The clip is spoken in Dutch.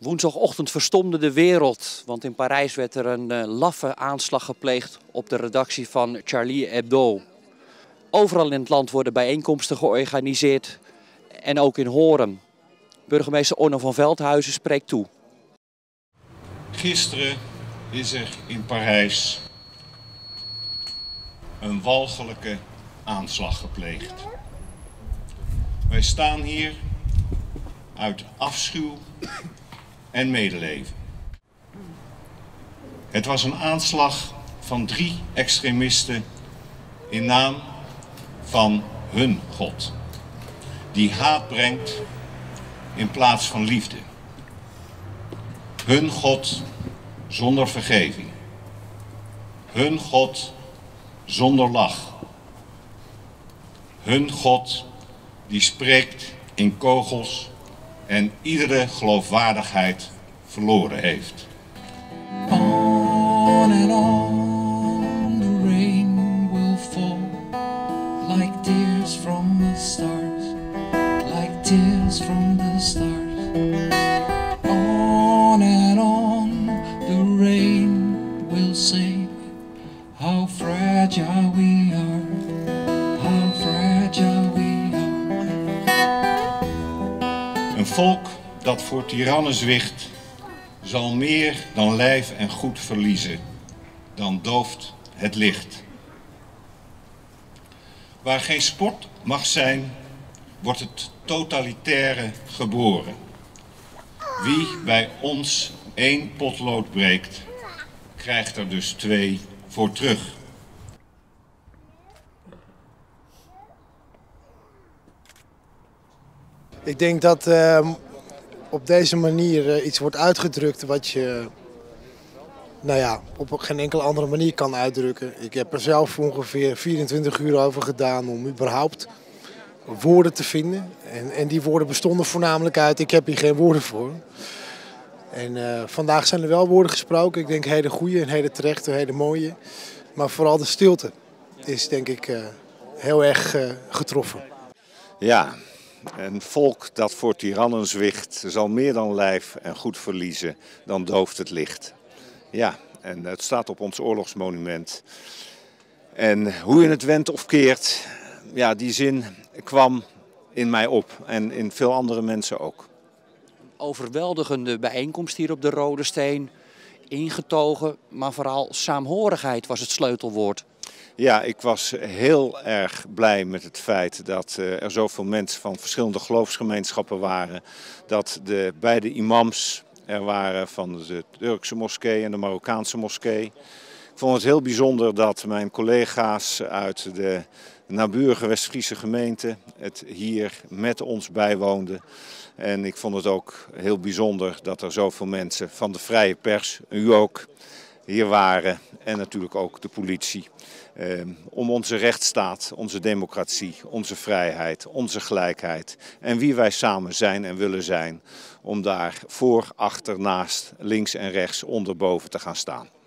Woensdagochtend verstomde de wereld, want in Parijs werd er een laffe aanslag gepleegd op de redactie van Charlie Hebdo. Overal in het land worden bijeenkomsten georganiseerd en ook in Horen. Burgemeester Onno van Veldhuizen spreekt toe. Gisteren is er in Parijs een walgelijke aanslag gepleegd. Wij staan hier uit afschuw en medeleven. Het was een aanslag van 3 extremisten in naam van hun God, die haat brengt in plaats van liefde. Hun God zonder vergeving. Hun God zonder lach. Hun God die spreekt in kogels en iedere geloofwaardigheid verloren heeft. On and on the rain will fall like tears from the stars, like tears from the stars. On and on the rain will sing how fragile we are, how fragile we are. Een volk dat voor tirannen zwicht, zal meer dan lijf en goed verliezen, dan dooft het licht. Waar geen sport mag zijn, wordt het totalitaire geboren. Wie bij ons 1 potlood breekt, krijgt er dus 2 voor terug. Ik denk dat op deze manier iets wordt uitgedrukt wat je op geen enkele andere manier kan uitdrukken. Ik heb er zelf ongeveer 24 uur over gedaan om überhaupt woorden te vinden. En die woorden bestonden voornamelijk uit, ik heb hier geen woorden voor. En vandaag zijn er wel woorden gesproken. Ik denk hele goede en hele terechte, hele mooie. Maar vooral de stilte is denk ik heel erg getroffen. Ja, een volk dat voor tirannen zwicht zal meer dan lijf en goed verliezen, dan dooft het licht. Ja, en het staat op ons oorlogsmonument. En hoe je het wendt of keert, ja, die zin kwam in mij op en in veel andere mensen ook. Overweldigende bijeenkomst hier op de Rode Steen, ingetogen, maar vooral saamhorigheid was het sleutelwoord. Ja, ik was heel erg blij met het feit dat er zoveel mensen van verschillende geloofsgemeenschappen waren. Dat de beide imams er waren van de Turkse moskee en de Marokkaanse moskee. Ik vond het heel bijzonder dat mijn collega's uit de naburige West-Friese gemeente het hier met ons bijwoonden. En ik vond het ook heel bijzonder dat er zoveel mensen van de vrije pers, u ook, hier waren. En natuurlijk ook de politie. Om onze rechtsstaat, onze democratie, onze vrijheid, onze gelijkheid en wie wij samen zijn en willen zijn, om daar voor, achter, naast, links en rechts, onder, boven te gaan staan.